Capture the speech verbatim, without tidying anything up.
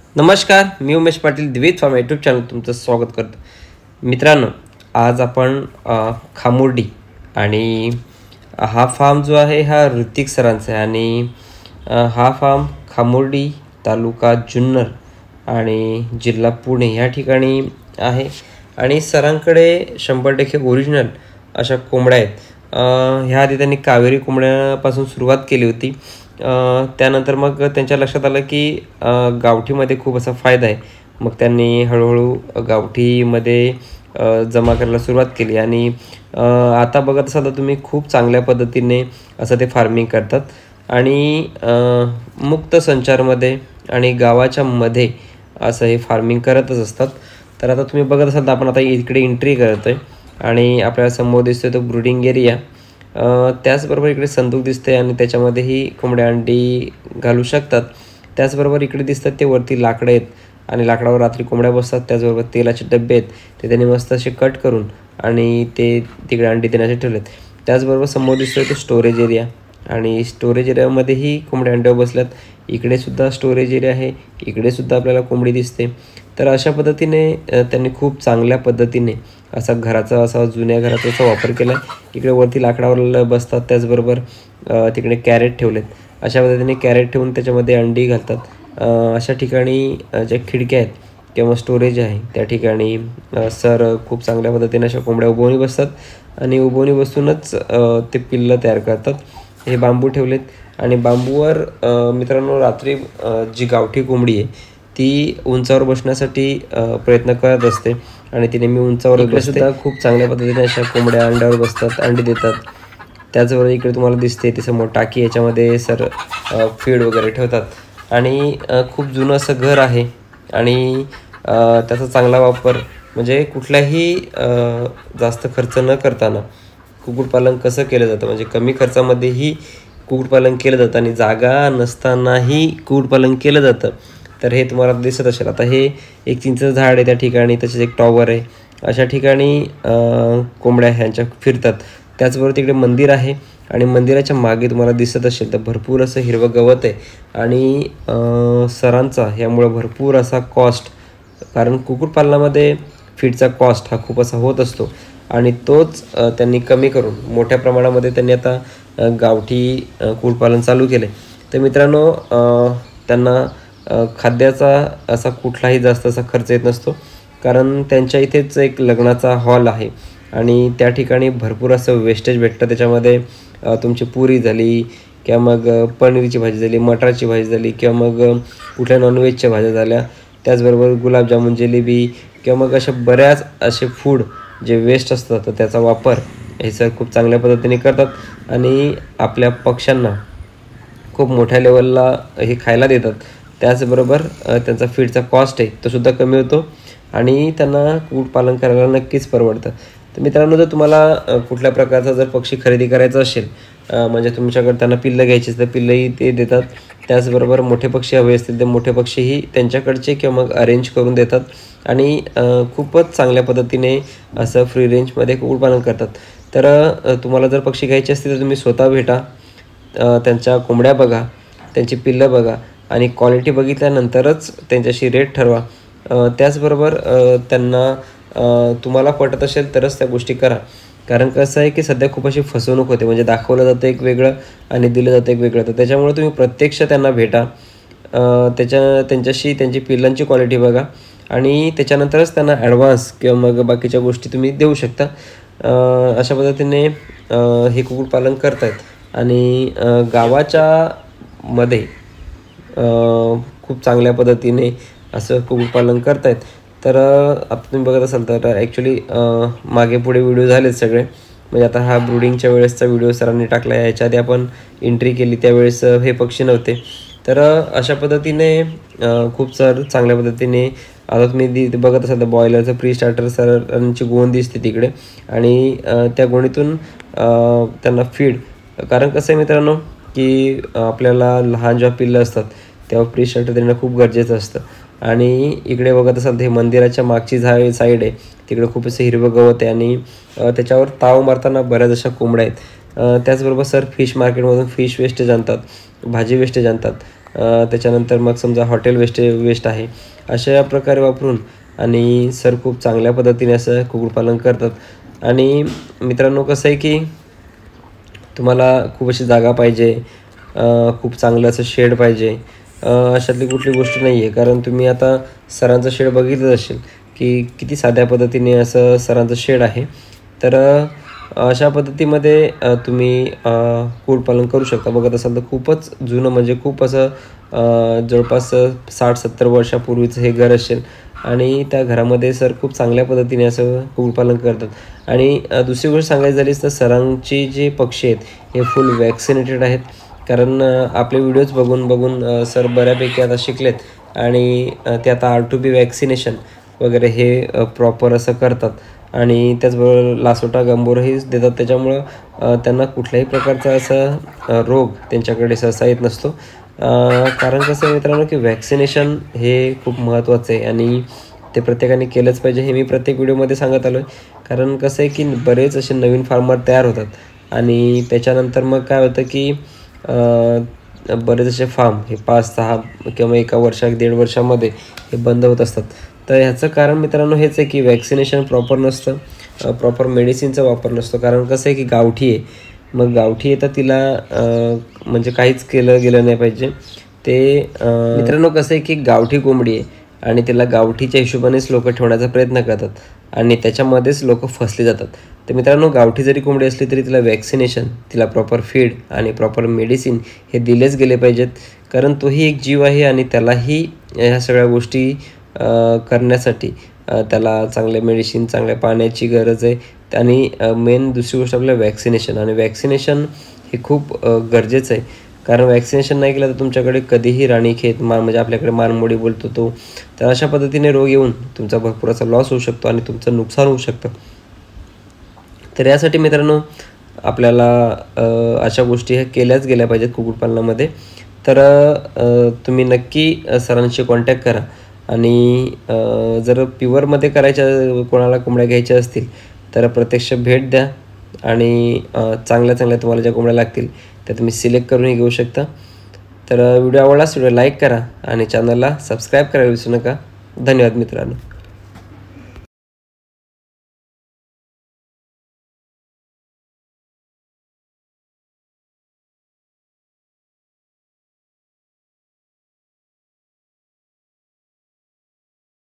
नमस्कार, मी उमेश पाटील द्वित फार्म यूट्यूब चॅनल तुमचं स्वागत करतो. मित्रांनो, आज आपण अ, खामुर्डी आणि हा फार्म जो आहे हा ऋतिक सरांचा आहे आणि अ, हा फार्म खामुर्डी तालुका जुन्नर आणि जिल्हा पुणे या ठिकाणी आहे आणि सरांकडे शंभर टक्के ओरिजिनल अशा कोंबड्या आहेत. अ, ह्या आधी त्यांनी कावेरी कोंबड्यापासून सुरुवात केली होती. अ, त्यानंतर मग त्यांच्या लक्षात आलं की अ, गावठीमध्ये खूप असा फायदा आहे. मग त्यांनी हळूहळू गावठीमध्ये अ, जमा करायला सुरुवात केली आणि अ, आता बघत असाल तर तुम्ही खूप चांगल्या पद्धतीने असं ते फार्मिंग करतात आणि अ, मुक्त संचारमध्ये आणि गावाच्या मध्ये असं हे फार्मिंग करतच असतात. तर आता तुम्ही बघत असाल तर आपण आता इकडे एंट्री करत आहे आणि आपल्याला समोर दिसतोय तो ब्रुडिंग एरिया. अ, त्याचबरोबर इकडे संदूक दिसते आणि त्याच्यामध्येही कोंबड्या अंडी घालू शकतात. त्याचबरोबर इकडे दिसतात ते वरती लाकडं आहेत आणि लाकडावर रात्री कोंबड्या बसतात. त्याचबरोबर तेलाचे डबे आहेत ते त्यांनी मस्त असे कट करून आणि ते तिकडे अंडी देण्यासाठी ठेवलेत. त्याचबरोबर समोर दिसतोय तो स्टोरेज एरिया आणि स्टोरेज एरियामध्येही कोंबड्या अंड्यावर बसल्यात. इकडे सुद्धा स्टोरेज एरिया आहे, इकडे सुद्धा आपल्याला कोंबडी दिसते. तर अशा पद्धतीने अ, त्यांनी खूप चांगल्या पद्धतीने असा घराचा असा जुन्या घराचा असा वापर केला आहे. इकडे वरती लाकडावर बसतात. त्याचबरोबर अ, तिकडे कॅरेट ठेवलेत. अशा पद्धतीने कॅरेट ठेवून त्याच्यामध्ये अंडी घालतात. अ, अशा ठिकाणी अ, ज्या खिडक्या आहेत किंवा स्टोरेज आहे त्या ठिकाणी अ, सर खूप चांगल्या पद्धतीने अशा कोंबड्या उभवणी बसतात आणि उभवणी बसूनच अ, ते पिल्लं तयार करतात. हे बांबू ठेवलेत आणि बांबूवर अ, मित्रांनो रात्री अ, जी गावठी कोंबडी आहे ती उंचावर बसण्यासाठी अ, प्रयत्न करत असते आणि ती नेहमी उंचावर बसते. खूप चांगल्या पद्धतीने अशा कोंबड्या अंड्यावर बसतात, अंडी देतात. त्याचबरोबर इकडे तुम्हाला दिसते ती समोर टाकी, याच्यामध्ये सर अ, फीड वगैरे ठेवतात आणि अ, खूप जुनं असं घर आहे आणि अ, त्याचा चांगला वापर म्हणजे कुठलाही अ, जास्त खर्च न करताना कुक्कुटपालन कसं केलं जातं म्हणजे कमी खर्चामध्येही कुक्कुटपालन केलं जातं आणि जागा नसतानाही कुक्कुटपालन केलं जातं. तर हे तुम्हाला दिसत असेल. आता हे एक चिंचेचं झाड आहे त्या ठिकाणी, तसेच एक टॉवर आहे. अशा ठिकाणी अ, कोंबड्या ह्यांच्या फिरतात. त्याचबरोबर तिकडे मंदिर आहे आणि मंदिराच्या मागे तुम्हाला दिसत असेल तर भरपूर असं हिरवं गवत आहे आणि अ, सरांचा ह्यामुळं भरपूर असा कॉस्ट, कारण कुक्कुटपालनामध्ये फीडचा कॉस्ट हा खूप असा होत असतो आणि तोच अ, त्यांनी कमी करून मोठ्या प्रमाणामध्ये त्यांनी आता अ, गावठी अ, कुक्कुटपालन चालू केले. तर मित्रांनो, अ, त्यांना अ, खाद्याचा असा कुठलाही जास्त असा खर्च येत नसतो, कारण त्यांच्या इथेच एक लग्नाचा हॉल आहे आणि त्या ठिकाणी भरपूर असं वेस्टेज भेटतं. त्याच्यामध्ये अ, तुमची पुरी झाली किंवा मग अ, पनीरची भाजी झाली, मटारची भाजी झाली किंवा मग अ, कुठल्या नॉनव्हेजच्या भाज्या झाल्या. त्याचबरोबर गुलाबजामुन, जिलेबी किंवा मग अशा बऱ्याच असे फूड जे वेस्ट असतात तर त्याचा वापर हे सर खूप चांगल्या पद्धतीने करतात आणि आपल्या पक्ष्यांना खूप मोठ्या लेवलला हे खायला देतात. त्याचबरोबर अ, त्यांचा फीडचा कॉस्ट आहे तो सुद्धा कमी होतो आणि त्यांना कुक्कुटपालन करायला नक्कीच परवडतं. तर मित्रांनो, जर तुम्हाला अ, कुठल्या प्रकारचा जर पक्षी खरेदी करायचा असेल, अ, म्हणजे तुमच्याकडे त्यांना पिल्लं घ्यायची तर पिल्लंही ते देतात. त्याचबरोबर मोठे पक्षी हवे असतील तर मोठे पक्षीही त्यांच्याकडचे किंवा मग अरेंज करून देतात आणि अ, खूपच चांगल्या पद्धतीने असं फ्री रेंजमध्ये कुक्कुटपालन करतात. तर अ, तुम्हाला जर पक्षी घ्यायचे असतील तर तुम्ही स्वतः भेटा, अ, त्यांच्या कोंबड्या बघा, त्यांची पिल्लं बघा आणि क्वालिटी बघितल्यानंतरच त्यांच्याशी रेट ठरवा. अ, त्याचबरोबर अ, त्यांना अ, तुम्हाला पटत असेल तरच त्या गोष्टी करा, कारण कसं आहे की सध्या खूप अशी फसवणूक होते. म्हणजे दाखवलं जातं एक वेगळं आणि दिलं जातं एक वेगळं. तर त्याच्यामुळे तुम्ही प्रत्यक्ष त्यांना भेटा, अ, त्याच्या त्यांच्याशी त्यांची पिल्लांची क्वालिटी बघा आणि त्याच्यानंतरच त्यांना ॲडव्हान्स किंवा मग बाकीच्या गोष्टी तुम्ही देऊ शकता. अ, अशा पद्धतीने अ, हे कुक्कुटपालन करतायत आणि अ, गावाच्या मध्ये अ, खूप चांगल्या पद्धतीने असं कुक्कुटपालन करतायत. तर अ, आता तुम्ही बघत असाल तर ॲक्च्युली मागे पुढे व्हिडिओ झालेत सगळे. म्हणजे आता हा ब्रूडिंगच्या वेळेसचा व्हिडिओ सरांनी टाकला आहे. याच्या आधी आपण एंट्री केली त्यावेळेस अ, हे पक्षी नव्हते. तर अ, अशा पद्धतीने अ, खूप सर चांगल्या पद्धतीने आता तुम्ही दी बघत असाल तर बॉयलरचं प्री स्टार्टर सरांची गोण दिसते तिकडे आणि अ, त्या गोणीतून अ, त्यांना फीड, कारण कसं आहे मित्रांनो की आपल्याला लहान जेव्हा पिल्लं असतात तेव्हा प्री स्टार्टर देणं खूप गरजेचं असतं आणि इकडे बघत असाल तर हे मंदिराच्या मागची झा साईड आहे, तिकडे खूप असं हिरवं गवत आहे आणि अ, त्याच्यावर ताव मारताना बऱ्याच अशा कोंबड्या आहेत. अ, त्याचबरोबर सर फिश मार्केटमधून फिश वेस्टेज आणतात, भाजी वेस्टेज आणतात त्याच्यानंतर मग समजा हॉटेल वेस्ट वेस्ट आहे, अशा प्रकारे वापरून आणि सर खूप चांगल्या पद्धतीने असं कुक्कुटपालन करतात. आणि मित्रांनो कसं आहे की तुम्हाला खूप अशी जागा पाहिजे, खूप चांगलं असं शेड पाहिजे, अशातली कुठली गोष्ट नाही आहे. कारण तुम्ही आता सरांचं शेड बघितलं असेल की किती साध्या पद्धतीने असं सरांचं शेड आहे. तर अशा पद्धतीमध्ये तुम्ही कुक्कुटपालन करू शकता. बघत असाल तर खूपच जुनं, म्हणजे खूप असं जवळपास साठ सत्तर वर्षापूर्वीचं हे घर असेल आणि त्या घरामध्ये सर खूप चांगल्या पद्धतीने असं कुक्कुटपालन करतात. आणि दुसरी गोष्ट सांगायची झालीच तर सरांची जे पक्षी आहेत हे फुल वॅक्सिनेटेड आहेत. कारण आपले व्हिडिओज बघून बघून सर बऱ्यापैकी आता शिकलेत आणि ते आता आर टू बी वॅक्सिनेशन वगैरे हे प्रॉपर असं करतात. आणि त्याचबरोबर लासोटा गंभोरही देतात. त्याच्यामुळं त्यांना कुठल्याही प्रकारचा असा रोग त्यांच्याकडे सहसा येत नसतो. कारण कसं आहे मित्रांनो की वॅक्सिनेशन हे खूप महत्त्वाचं आहे आणि ते प्रत्येकाने केलंच पाहिजे, हे मी प्रत्येक व्हिडिओमध्ये सांगत आलो आहे. कारण कसं आहे की बरेच असे नवीन फार्मर तयार होतात आणि त्याच्यानंतर मग काय होतं की बरेच असे फार्म हे पाच सहा किंवा एका वर्षा दीड वर्षामध्ये हे बंद होत असतात. तर ह्याचं कारण मित्रांनो हेच आहे की वॅक्सिनेशन प्रॉपर नसतं, प्रॉपर मेडिसिनचा वापर नसतो. कारण कसं आहे की गावठी आहे, मग गावठी आहे तर तिला म्हणजे काहीच केलं गेलं नाही पाहिजे. ते मित्रांनो कसं आहे की गावठी कोंबडी आहे आणि तिला गावठीच्या हिशोबानेच लोक ठेवण्याचा प्रयत्न करतात आणि त्याच्यामध्येच लोक फसले जातात. तर मित्रांनो गावठी जरी कोंबडी असली तरी तिला वॅक्सिनेशन, तिला प्रॉपर फीड आणि प्रॉपर मेडिसिन हे दिलेच गेले पाहिजेत. कारण तोही एक जीव आहे आणि त्यालाही ह्या सगळ्या गोष्टी करण्यासाठी त्याला चांगले मेडिसिन, चांगल्या पाण्याची गरज आहे. आणि मेन दुसरी गोष्ट आपल्याला वॅक्सिनेशन, आणि वॅक्सिनेशन हे खूप गरजेचं आहे. कारण वॅक्सिनेशन नाही केलं तर तुमच्याकडे कधीही राणीखेत मान म्हणजे आपल्याकडे मानमोडी बोलतो तो, तर अशा पद्धतीने रोग येऊन तुमचा भरपूर असा लॉस होऊ शकतो आणि तुमचं नुकसान होऊ शकतं. तर यासाठी मित्रांनो आपल्याला अशा गोष्टी ह्या केल्याच गेल्या पाहिजेत कुक्कुटपालनामध्ये. तर तुम्ही नक्की सरांशी कॉन्टॅक्ट करा आणि जर प्युअरमध्ये करायच्या कोणाला कोंबड्या घ्यायच्या असतील तर प्रत्यक्ष भेट द्या आणि चांगल्या चांगल्या तुम्हाला ज्या कोंबड्या लागतील त्या तुम्ही सिलेक्ट करूनही घेऊ शकता. तर व्हिडिओ आवडलास व्हिडिओ लाईक करा आणि चॅनलला सबस्क्राईब करायला विसरू नका. धन्यवाद मित्रांनो.